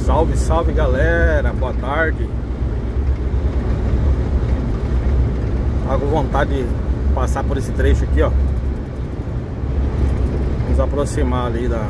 Salve, salve galera, boa tarde. Tava com vontade de passar por esse trecho aqui, ó. Vamos aproximar ali do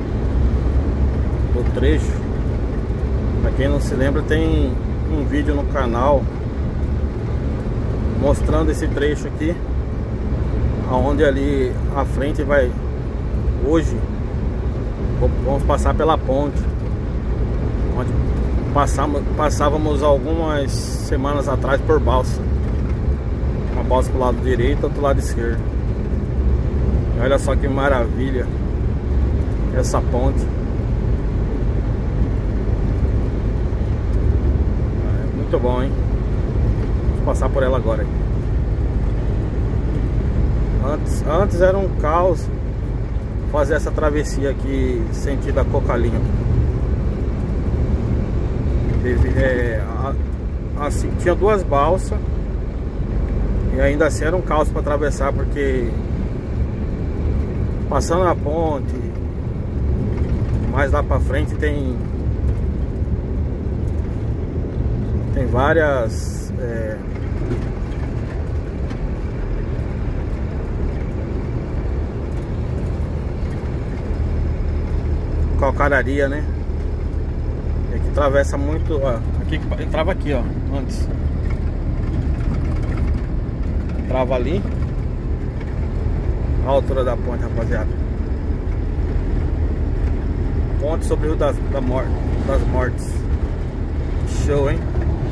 trecho. Pra quem não se lembra, tem um vídeo no canal mostrando esse trecho aqui, aonde ali à frente vai. Hoje vamos passar pela ponte onde passávamos algumas semanas atrás por balsa. Uma balsa pro lado direito, outro lado esquerdo. E olha só que maravilha essa ponte. É muito bom, hein? Vou passar por ela agora. Antes era um caos fazer essa travessia aqui sentido a Cocalinho. Assim, tinha duas balsas e ainda assim era um caos para atravessar, porque passando a ponte mais lá para frente tem várias calcararia, né? E aqui atravessa muito, ó, aqui entrava aqui, ó, antes. Entrava ali. A altura da ponte, rapaziada. Ponte sobre o Rio das Mortes. Show, hein?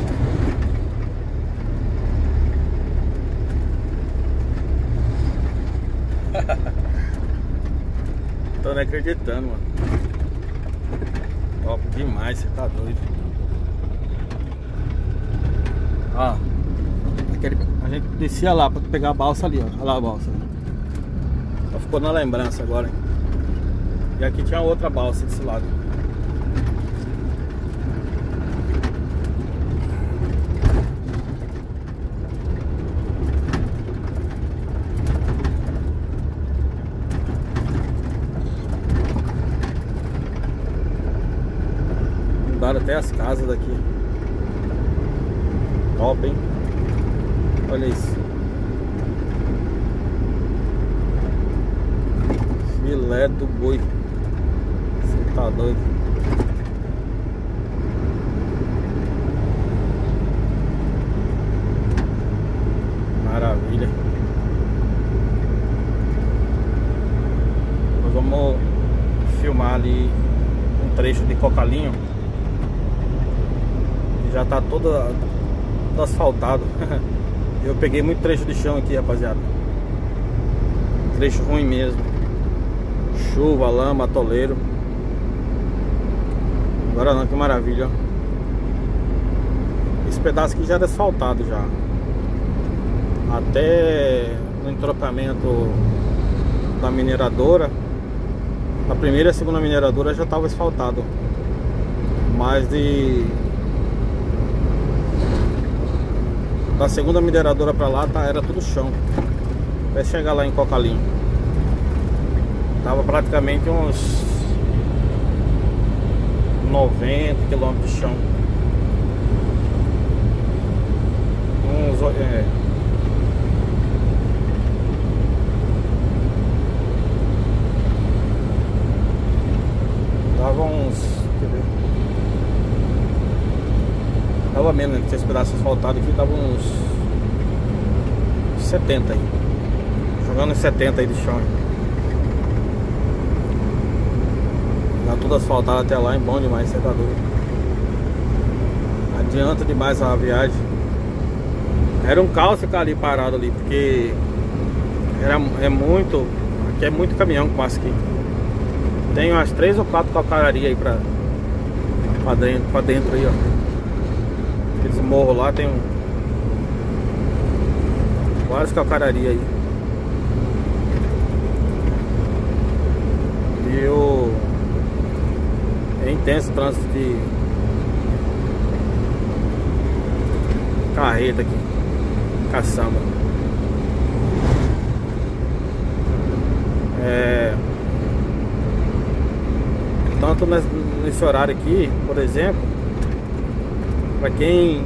Tô nem acreditando, mano. Top demais, você tá doido. Ó, a gente descia lá pra pegar a balsa ali, ó. Olha lá a balsa. Só ficou na lembrança agora, hein? E aqui tinha outra balsa desse lado. Mudaram até as casas daqui. Top, hein? Olha isso. Filé do boi. Você tá doido. Maravilha. Nós vamos filmar ali um trecho de Cocalinho. Já tá todo asfaltado. Eu peguei muito trecho de chão aqui, rapaziada. Trecho ruim mesmo. Chuva, lama, atoleiro. Agora não, que maravilha, ó. Esse pedaço aqui já era asfaltado já. Até no entroncamento da mineradora, a primeira e a segunda mineradora já estava asfaltado. Mas da segunda mineradora pra lá era tudo chão. Até chegar lá em Cocalinho tava praticamente uns 90 km de chão. Tava uns... Tava menos, né? Esse pedaço asfaltado aqui tava uns 70 aí. Jogando uns 70 aí de chão. Tá tudo asfaltado até lá, é bom demais, você tá doido. Adianta demais a viagem. Era um caos ficar ali parado ali, porque aqui é muito caminhão que passa aqui. Tem umas 3 ou 4 calcararias aí pra dentro aí, ó. Esse morro lá tem várias calcararias aí. E é intenso o trânsito de carreta aqui, caçamba. tanto nesse horário aqui, por exemplo, para quem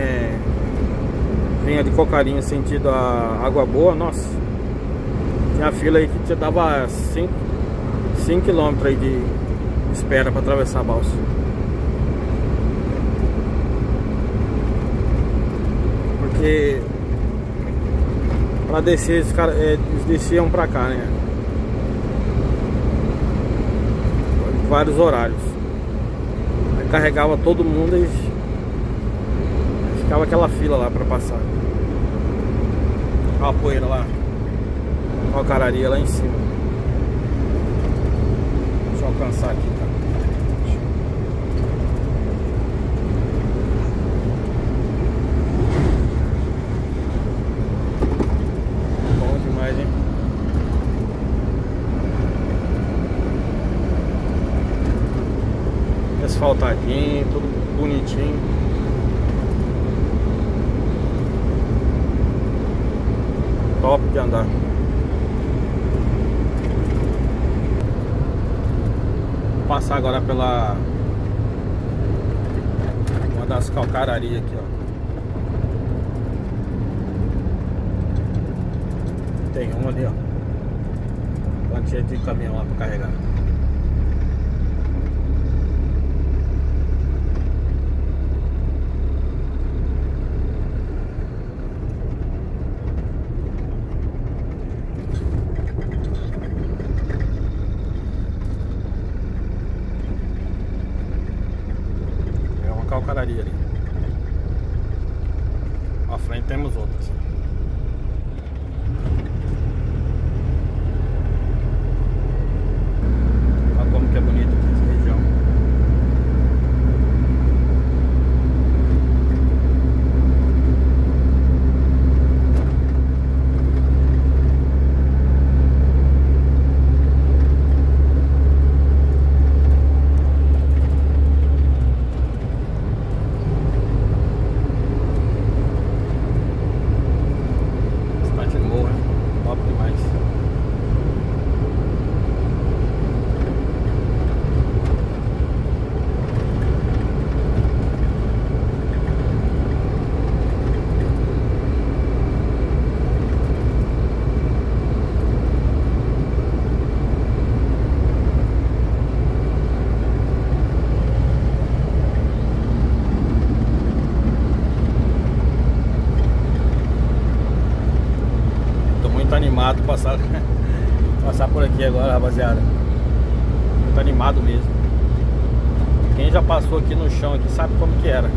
vinha de Cocarinha sentido a Água Boa, nossa, tinha fila aí que te dava 5 km aí de espera para atravessar a balsa. Porque para descer, eles desciam para cá, né? Vários horários. Aí carregava todo mundo e ficava aquela fila lá para passar. Olha a poeira lá, a calcararia lá em cima. Deixa eu alcançar aqui, cara. Bom demais, hein? Asfaltadinho, tudo bonitinho. Top de andar. Vou passar agora pela uma das calcararias aqui, ó. Tem uma ali, ó. Quantia de caminhão lá para carregar. Calcararia ali. À frente temos outras. Olha como que é bonito aqui essa região. Animado passar por aqui agora, rapaziada. Muito animado mesmo. Quem já passou aqui no chão aqui sabe como que era.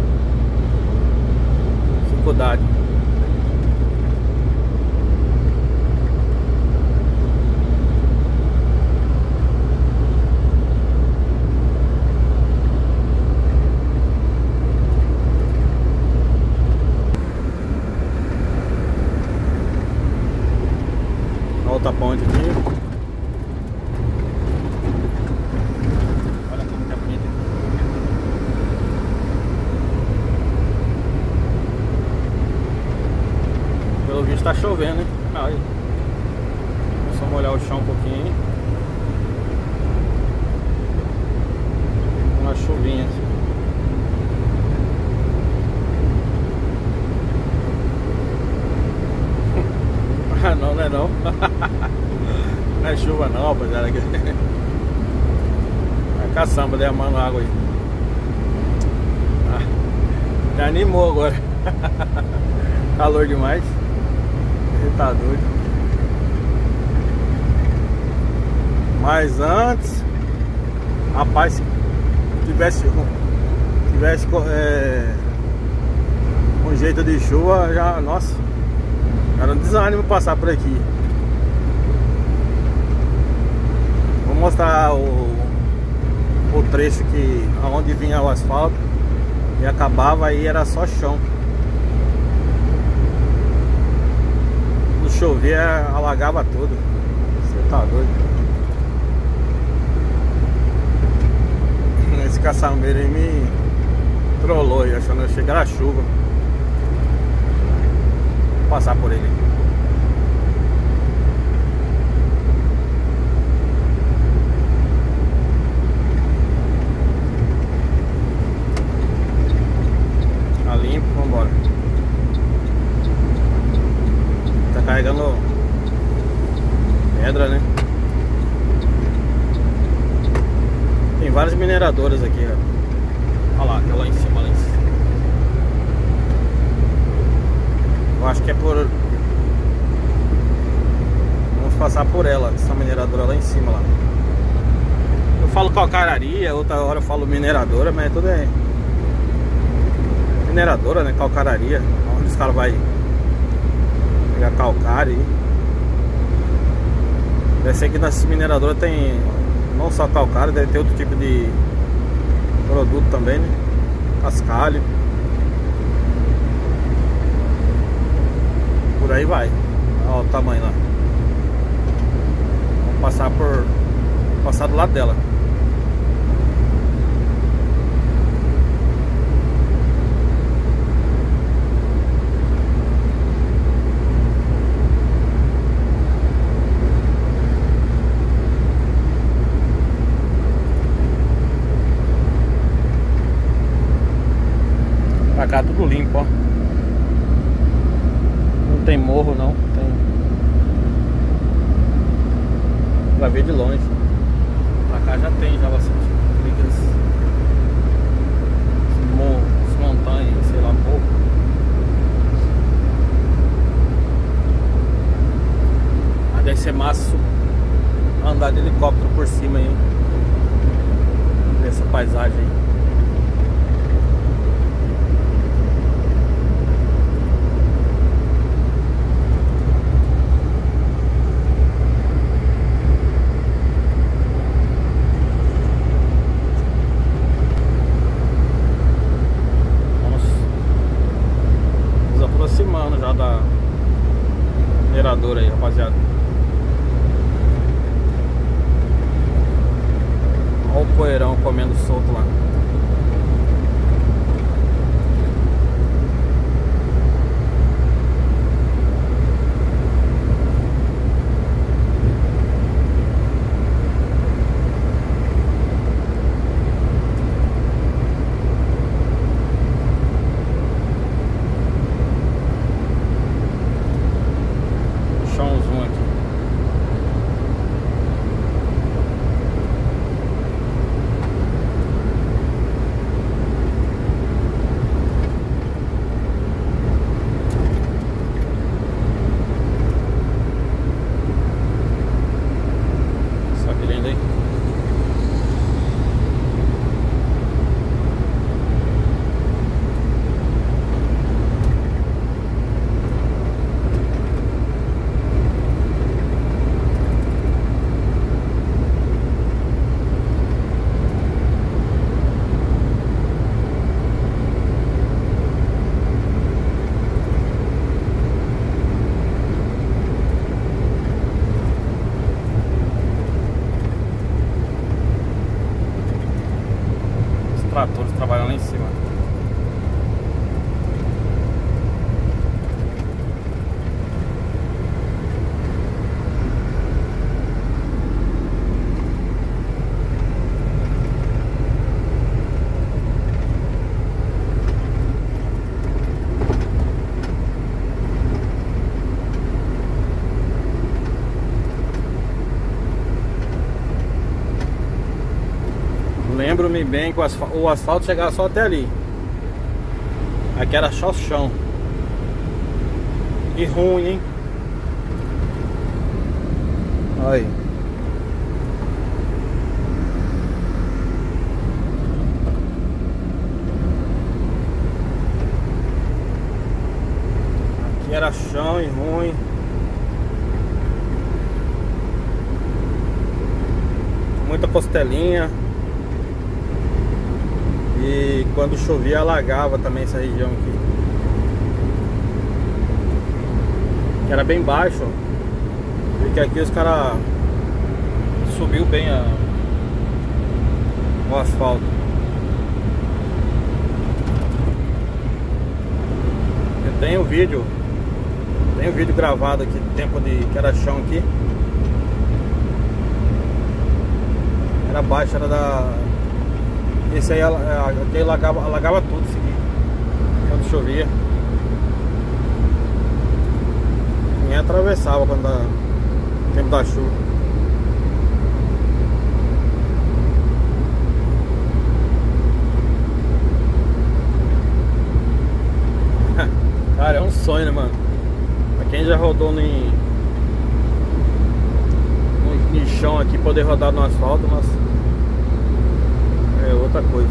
Dificuldade. Outra ponte aqui. Olha como que é bonito. Pelo visto tá chovendo, hein? Aí. Vou só molhar o chão um pouquinho. Uma chuvinha assim. Ah, não, não é não. Não é chuva não, rapaziada. É caçamba derramando água aí. Ah, já animou agora. Calor demais. Você tá doido. Mas antes, rapaz, se tivesse um jeito de chuva, já, nossa, era um desânimo passar por aqui. Vou mostrar o trecho que aonde vinha o asfalto e acabava aí era só chão. Quando chovia alagava tudo. Você tá doido. Esse caçambeiro aí me trollou aí, achando que ia chegar a chuva. Vou passar por ele. várias mineradoras aqui, ó. Olha lá, aquela lá em cima, lá em cima. Eu acho que é por... Vamos passar por ela, essa mineradora lá em cima lá. Eu falo calcararia, outra hora eu falo mineradora, mas tudo é mineradora, né? Calcararia, onde os caras vão pegar calcário aí. Deve ser que nessas mineradoras tem não só calcário, deve ter outro tipo de produto também, né? Cascalho. Por aí vai. Olha o tamanho lá. Vamos passar do lado dela. Pra cá tudo limpo, ó. Não tem morro não, tem. Vai ver de longe. Pra cá já tem já bastante. As montanhas, sei lá, morro. Mas deve ser massa andar de helicóptero por cima aí dessa paisagem aí. Aproximando já da mineradora aí, rapaziada. Olha o poeirão comendo solto lá. Tratores trabalhando lá em cima. Lembro-me bem que o asfalto chegava só até ali. Aqui era só chão. E ruim, hein? Aí. Aqui era chão e ruim. Muita costelinha. E quando chovia alagava também essa região aqui. Que era bem baixo. Porque aqui os caras subiu bem o asfalto. Eu tenho vídeo gravado aqui do tempo que era chão aqui. Era baixo, era da... Esse aí aqui alagava tudo isso aqui quando chovia. Ninguém atravessava quando era tempo da chuva. sonho, né, mano? Pra quem já rodou em chão aqui, poder rodar no asfalto, nossa, é outra coisa.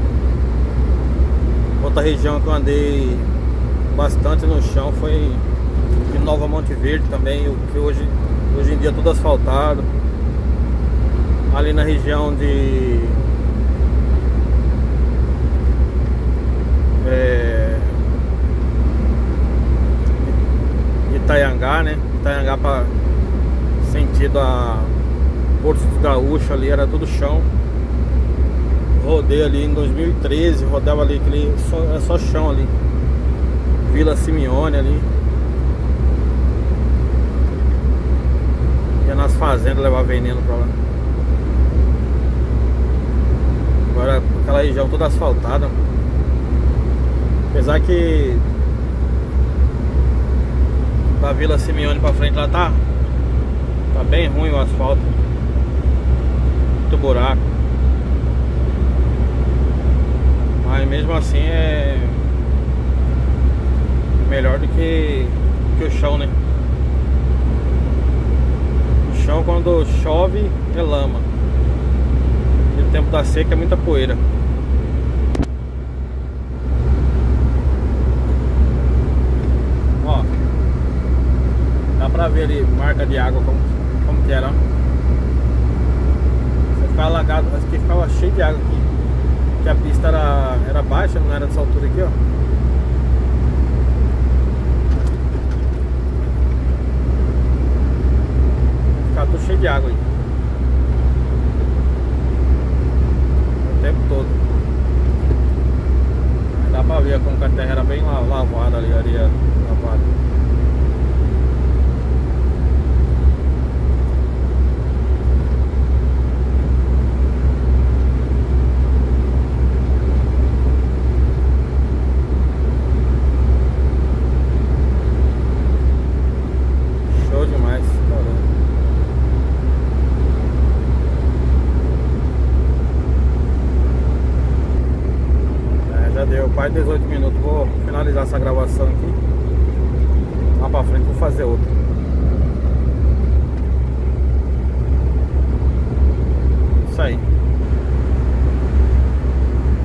Outra região que eu andei bastante no chão foi de Nova Monte Verde também, o que hoje em dia é tudo asfaltado. Ali na região de Itaiangá, né? Itaiangá para sentido a Porto dos Gaúchos, ali era tudo chão. Rodei ali em 2013, rodava ali aquele é só chão ali. Vila Simeone ali. Ia nas fazendas levar veneno pra lá. Agora aquela região toda asfaltada. Apesar que da Vila Simeone pra frente lá tá bem ruim o asfalto. Muito buraco. Mas mesmo assim é melhor do que o chão, né? O chão, quando chove, é lama. E no tempo da seca é muita poeira. Ó, dá pra ver ali marca de água como que era. Você ficava alagado, acho que ficava cheio de água aqui. Porque a pista era baixa, não era dessa altura aqui, ó. Ficava tudo cheio de água aí o tempo todo. Aí dá pra ver como que a terra era bem lavada ali, areia lavada. Show demais, caramba. Já deu quase 18 minutos. Vou finalizar essa gravação aqui. Lá pra frente vou fazer outra. Isso aí.